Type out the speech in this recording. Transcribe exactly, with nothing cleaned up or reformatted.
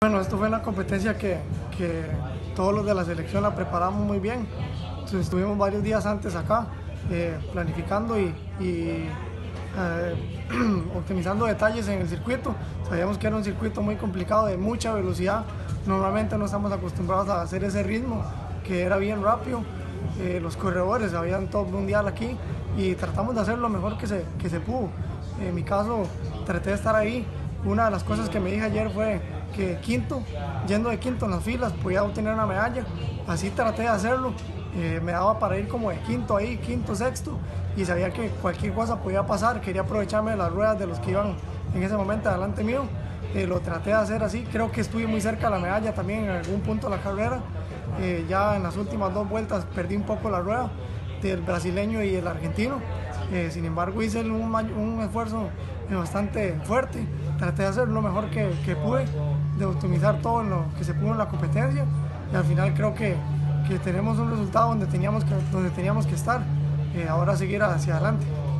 Bueno, esto fue una competencia que, que todos los de la selección la preparamos muy bien. Entonces, estuvimos varios días antes acá eh, planificando y, y eh, optimizando detalles en el circuito. Sabíamos que era un circuito muy complicado, de mucha velocidad. Normalmente no estamos acostumbrados a hacer ese ritmo, que era bien rápido. Eh, los corredores habían top mundial aquí y tratamos de hacer lo mejor que se, que se pudo. En mi caso, traté de estar ahí. Una de las cosas que me dije ayer fue que quinto, yendo de quinto en las filas, podía obtener una medalla. Así traté de hacerlo. Eh, me daba para ir como de quinto ahí, quinto, sexto, y sabía que cualquier cosa podía pasar. Quería aprovecharme de las ruedas de los que iban en ese momento adelante mío. Eh, lo traté de hacer así. Creo que estuve muy cerca de la medalla también en algún punto de la carrera. Eh, ya en las últimas dos vueltas perdí un poco la rueda del brasileño y el argentino. Eh, sin embargo, hice un, un esfuerzo bastante fuerte. Traté de hacer lo mejor que, que pude, de optimizar todo lo que se pudo en la competencia, y al final creo que, que tenemos un resultado donde teníamos que, donde teníamos que estar. Eh, ahora seguir hacia adelante.